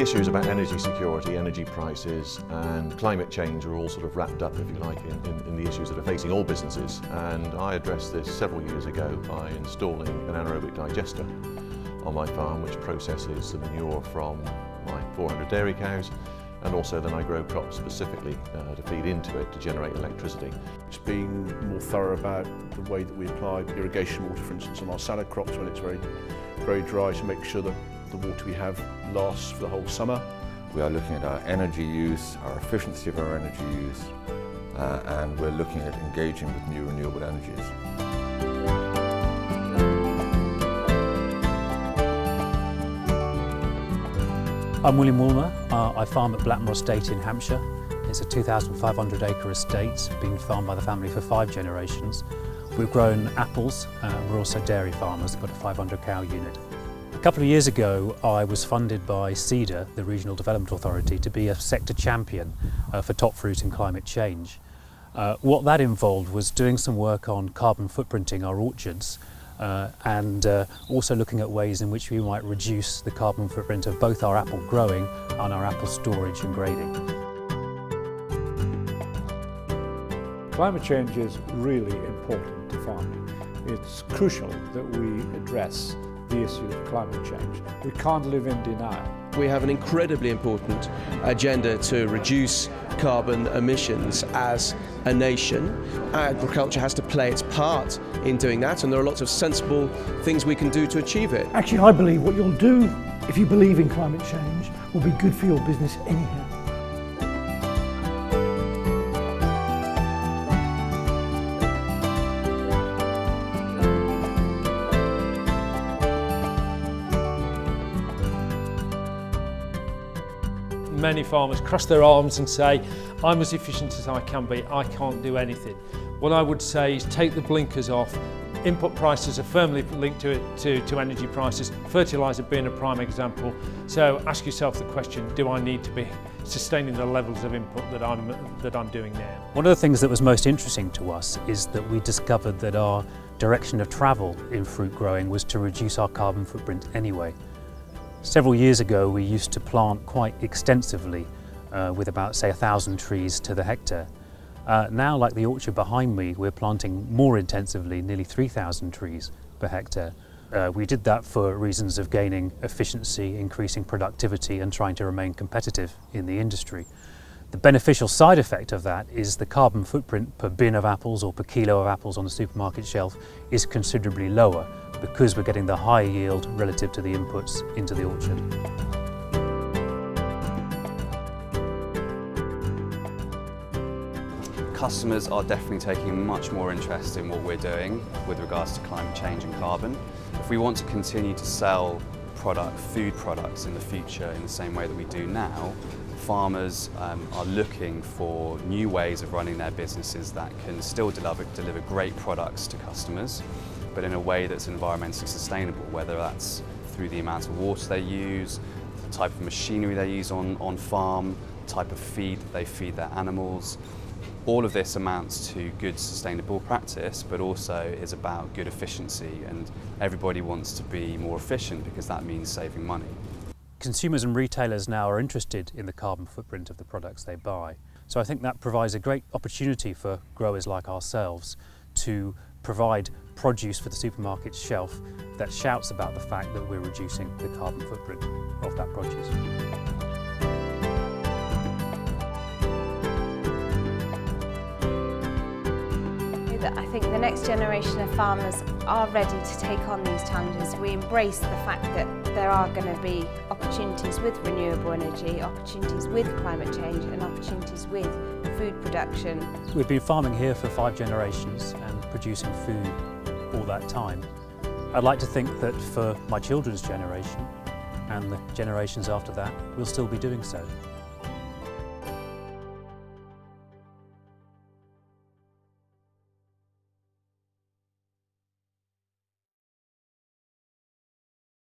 issues about energy security, energy prices and climate change are all sort of wrapped up, if you like, in the issues that are facing all businesses. And I addressed this several years ago by installing an anaerobic digester on my farm which processes the manure from my 400 dairy cows, and also then I grow crops specifically to feed into it to generate electricity. It's being more thorough about the way that we apply irrigation water, for instance, on our salad crops when it's very dry, to make sure that the water we have lasts for the whole summer. We are looking at our energy use, our efficiency of our energy use, and we're looking at engaging with new renewable energies. I'm William Woolmer. I farm at Blackmore Estate in Hampshire. It's a 2,500 acre estate, been farmed by the family for 5 generations. We've grown apples, we're also dairy farmers, got a 500 cow unit. A couple of years ago I was funded by CEDA, the Regional Development Authority, to be a sector champion for top fruit and climate change. What that involved was doing some work on carbon footprinting our orchards, and also looking at ways in which we might reduce the carbon footprint of both our apple growing and our apple storage and grading. Climate change is really important to farming. It's crucial that we address the issue of climate change. We can't live in denial. We have an incredibly important agenda to reduce carbon emissions as a nation. Agriculture has to play its part in doing that, and there are lots of sensible things we can do to achieve it. Actually, I believe what you'll do, if you believe in climate change, will be good for your business anyhow. Many farmers cross their arms and say, I'm as efficient as I can be, I can't do anything. What I would say is take the blinkers off. Input prices are firmly linked to energy prices, fertiliser being a prime example. So ask yourself the question, do I need to be sustaining the levels of input that I'm doing now? One of the things that was most interesting to us is that we discovered that our direction of travel in fruit growing was to reduce our carbon footprint anyway. Several years ago we used to plant quite extensively with about, say, 1,000 trees to the hectare. Now, like the orchard behind me, we're planting more intensively, nearly 3,000 trees per hectare. We did that for reasons of gaining efficiency, increasing productivity and trying to remain competitive in the industry. The beneficial side effect of that is the carbon footprint per bin of apples or per kilo of apples on the supermarket shelf is considerably lower because we're getting the high yield relative to the inputs into the orchard. Customers are definitely taking much more interest in what we're doing with regards to climate change and carbon. If we want to continue to sell food products in the future in the same way that we do now, farmers are looking for new ways of running their businesses that can still deliver great products to customers, but in a way that's environmentally sustainable, whether that's through the amount of water they use, the type of machinery they use on farm, the type of feed that they feed their animals. All of this amounts to good sustainable practice, but also is about good efficiency, and everybody wants to be more efficient because that means saving money. Consumers and retailers now are interested in the carbon footprint of the products they buy. So I think that provides a great opportunity for growers like ourselves to provide produce for the supermarket shelf that shouts about the fact that we're reducing the carbon footprint of that produce. I think the next generation of farmers are ready to take on these challenges. We embrace the fact that there are going to be opportunities with renewable energy, opportunities with climate change and opportunities with food production. We've been farming here for 5 generations and producing food all that time. I'd like to think that for my children's generation and the generations after that, we'll still be doing so.